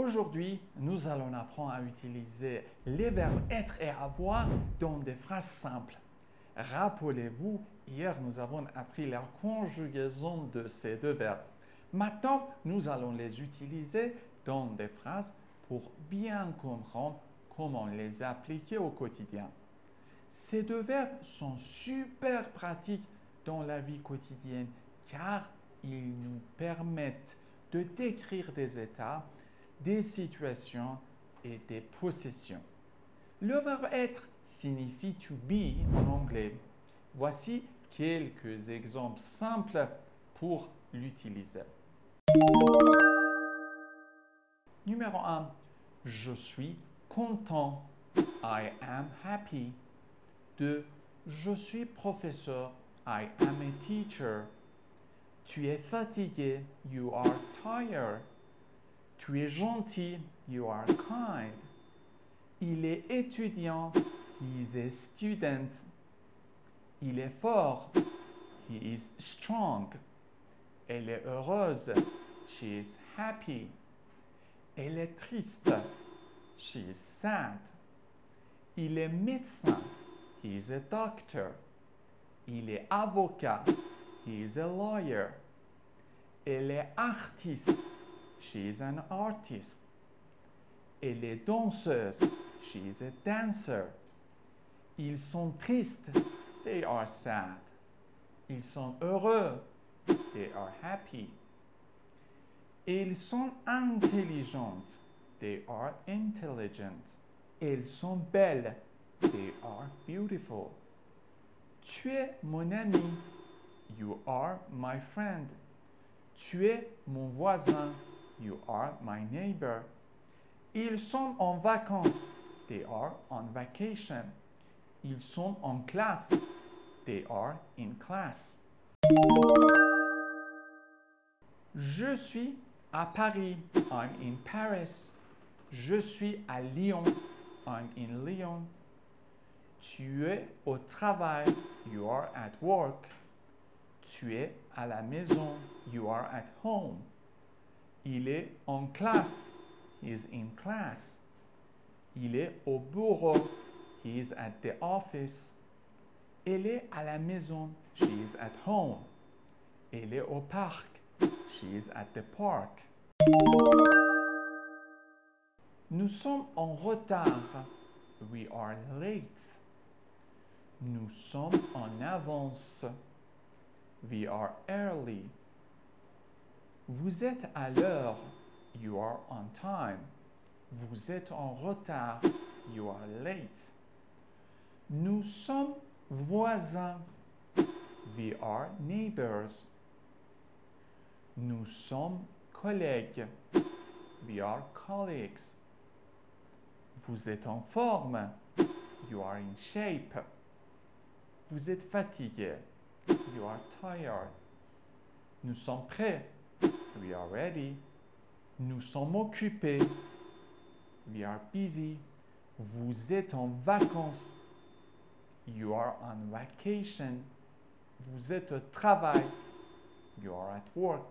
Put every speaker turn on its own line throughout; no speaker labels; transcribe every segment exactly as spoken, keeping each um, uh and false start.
Aujourd'hui, nous allons apprendre à utiliser les verbes être et avoir dans des phrases simples. Rappelez-vous, hier nous avons appris la conjugaison de ces deux verbes. Maintenant, nous allons les utiliser dans des phrases pour bien comprendre comment les appliquer au quotidien. Ces deux verbes sont super pratiques dans la vie quotidienne car ils nous permettent de décrire des états, des situations et des possessions. Le verbe être signifie to be en anglais. Voici quelques exemples simples pour l'utiliser. Numéro un. Je suis content. I am happy. deux. Je suis professeur. I am a teacher. Tu es fatigué. You are tired. Tu es gentil. You are kind. Il est étudiant. He is a student. Il est fort. He is strong. Elle est heureuse. She is happy. Elle est triste. She is sad. Il est médecin. He is a doctor. Il est avocat. He is a lawyer. Elle est artiste. She is an artist. Elle est danseuse. She is a dancer. Ils sont tristes. They are sad. Ils sont heureux. They are happy. Ils sont intelligentes. They are intelligent. Elles sont belles. They are beautiful. Tu es mon ami. You are my friend. Tu es mon voisin. You are my neighbor. Ils sont en vacances. They are on vacation. Ils sont en classe. They are in class. Je suis à Paris. I'm in Paris. Je suis à Lyon. I'm in Lyon. Tu es au travail. You are at work. Tu es à la maison. You are at home. Il est en classe. He is in class. Il est au bureau. He is at the office. Elle est à la maison. She is at home. Elle est au parc. She is at the park. Nous sommes en retard. We are late. Nous sommes en avance. We are early. Vous êtes à l'heure. You are on time. Vous êtes en retard. You are late. Nous sommes voisins. We are neighbors. Nous sommes collègues. We are colleagues. Vous êtes en forme. You are in shape. Vous êtes fatigué. You are tired. Nous sommes prêts. We are ready. Nous sommes occupés. We are busy. Vous êtes en vacances. You are on vacation. Vous êtes au travail. You are at work.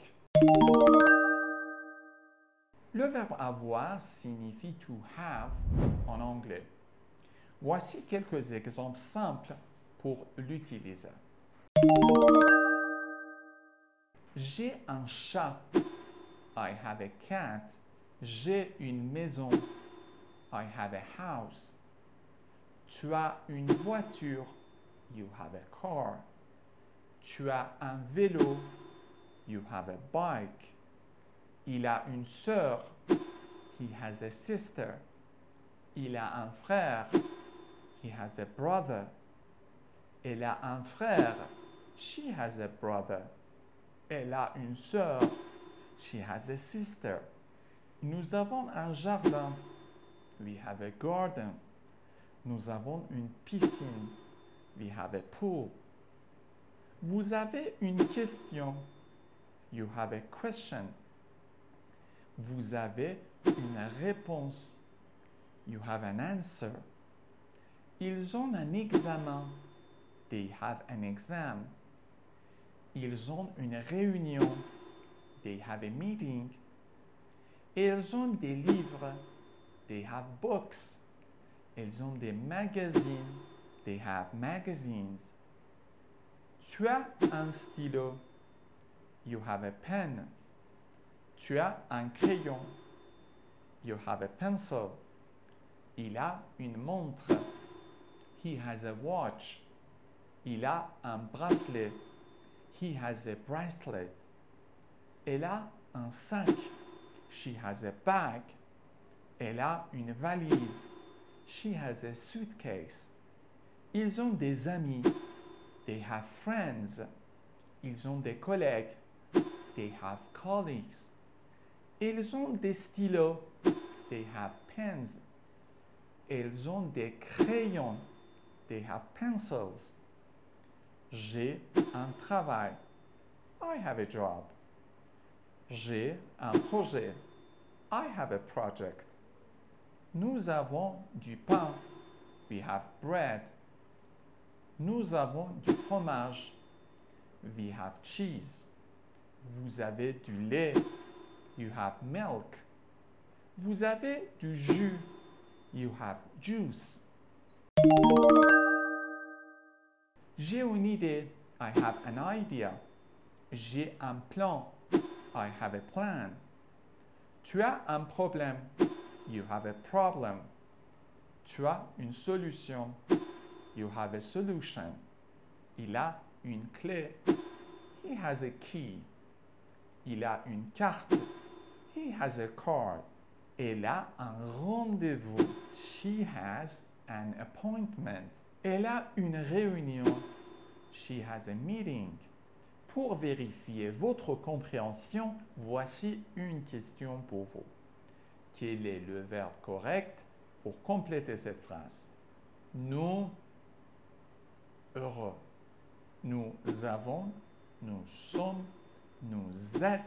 Le verbe avoir signifie to have en anglais. Voici quelques exemples simples pour l'utiliser. J'ai un chat. I have a cat. J'ai une maison. I have a house. Tu as une voiture. You have a car. Tu as un vélo. You have a bike. Il a une sœur. He has a sister. Il a un frère. He has a brother. Elle a un frère. She has a brother. Elle a une sœur. She has a sister. Nous avons un jardin. We have a garden. Nous avons une piscine. We have a pool. Vous avez une question. You have a question. Vous avez une réponse. You have an answer. Ils ont un examen. They have an exam. Ils ont une réunion. They have a meeting. Ils ont des livres. They have books. Ils ont des magazines. They have magazines. Tu as un stylo. You have a pen. Tu as un crayon. You have a pencil. Il a une montre. He has a watch. Il a un bracelet. He has a bracelet. Elle a un sac. She has a bag. Elle a une valise. She has a suitcase. Ils ont des amis. They have friends. Ils ont des collègues. They have colleagues. Ils ont des stylos. They have pens. Ils ont des crayons. They have pencils. J'ai un travail. I have a job. J'ai un projet. I have a project. Nous avons du pain. We have bread. Nous avons du fromage. We have cheese. Vous avez du lait. You have milk. Vous avez du jus. You have juice. J'ai une idée. I have an idea. J'ai un plan. I have a plan. Tu as un problème. You have a problem. Tu as une solution. You have a solution. Il a une clé. He has a key. Il a une carte. He has a card. Elle a un rendez-vous. She has an appointment. Elle a une réunion. She has a meeting. Pour vérifier votre compréhension, voici une question pour vous. Quel est le verbe correct pour compléter cette phrase? Nous, heureux. Nous avons, nous sommes, nous êtes.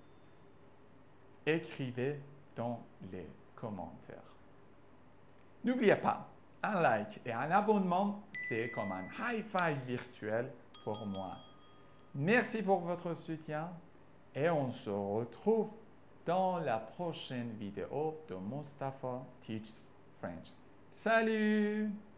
Écrivez dans les commentaires. N'oubliez pas, un like et un abonnement, c'est comme un high five virtuel pour moi. Merci pour votre soutien et on se retrouve dans la prochaine vidéo de Mustapha Teaches French. Salut!